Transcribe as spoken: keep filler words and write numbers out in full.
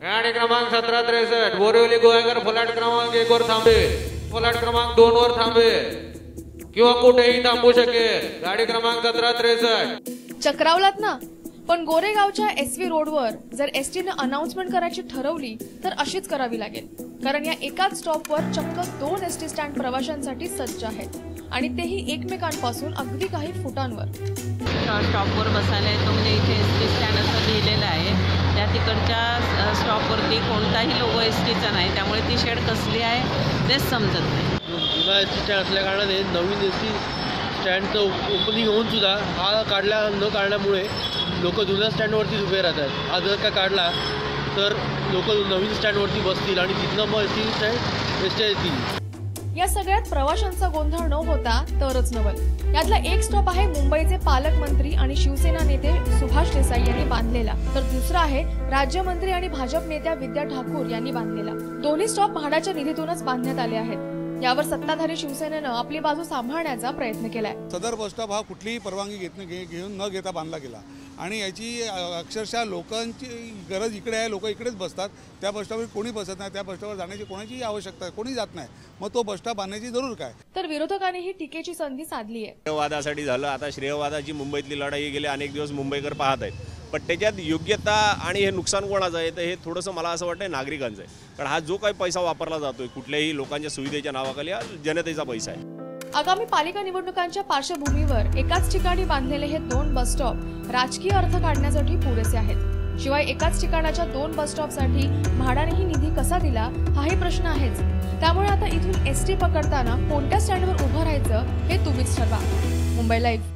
गाडी क्रमांक सतरा त्रेसष्ट बोरिवली गोवेकर फलाट क्रमांक एक वर थांबे, फलाट क्रमांक दोन वर थांबे किंवा कुठेही थांबू शकेल। गाडी क्रमांक सतरा त्रेसष्ट। चक्रावलात ना, पण गोरेगावच्या एसवी रोडवर जर एसटीने अनाउन्समेंट करायची ठरवली तर अशीच करावी लागेल, कारण या एकाच स्टॉपवर चक्क दोन एसटी स्टँड प्रवाशांसाठी सज्ज आहेत आणि तेही एकमेकांपासून अगदी काही फुटांवर। स्टॉपवर बसायला येतो म्हणजे इथे एसटी स्टँड असं लिहिलेलं आहे, त्या तिकडच्या स्टॉपवरती कोणताही लोगो एसटीचा नाही, त्यामुळे ती शेड कसली आहे तेच समजत नाही। जुना एसटी स्टँड असल्या कारणाने नवीन एसटी स्टँडचं ओपनिंग होऊन सुद्धा हा काढला न काढल्यामुळे लोक जुन्या स्टँडवरतीच उभे राहतात। हा जर का काढला तर लोक नवीन स्टँडवरती बसतील आणि तिथनं मग एसटी स्टँड एसटी येतील। या सगळ्यात प्रवाशांचा गोंधळ न होता तरच नवल। यातला एक स्टॉप आहे मुंबईचे पालकमंत्री आणि शिवसेना नेते सुभाष देसाई यांनी बांधलेला, तर दुसरा आहे राज्यमंत्री आणि भाजप नेत्या विद्या ठाकूर यांनी बांधलेला। दोन्ही स्टॉप म्हाडाच्या निधीतूनच बांधण्यात आले आहेत। यावर सत्ताधारी शिवसेनेनं आपली बाजू सांभाळण्याचा प्रयत्न केलाय। सदर बस स्टॉप हा कुठलीही परवानगी घेऊन न घेता बांधला गेला आणि याची अक्षरशः लोकांची गरज इकडे आहे, लोक इकडेच बसतात। त्या बस स्टॉपवर कोणी बसत नाही, त्या बस स्टॉपवर जाण्याची कोणाची आवश्यकता कोणी जात नाही, मग तो बस स्टॉप बांधण्याची जरूर काय। तर विरोधकांनीही टीकेची संधी साधली आहे। श्रेयवादासाठी झालं, आता श्रेयवादाची मुंबईतली लढाई गेली अनेक दिवस मुंबईकर पाहत आहेत, पण त्याच्यात योग्यता आणि हे नुकसान कोणाचं आहे तर हे थोडंसं मला असं वाटतं नागरिकांचं आहे, कारण हा जो काही पैसा वापरला जातोय कुठल्याही लोकांच्या सुविधेच्या नावाखाली हा जनतेचा पैसा आहे। आगामी पालिका निवडणुकांच्या पार्श्वभूमीवर एकाच ठिकाणी बांधलेले हे दोन बस स्टॉप राजकीय अर्थ काढण्यासाठी पुरेसे आहेत। शिवाय एकाच ठिकाणाच्या दोन बस स्टॉपसाठी म्हाडानेही निधी कसा दिला हाही प्रश्न आहेच। त्यामुळे आता इथून एसटी पकडताना कोणत्या स्टँडवर उभं राहायचं हे तुम्हीच ठरवा। मुंबई लाईव्ह।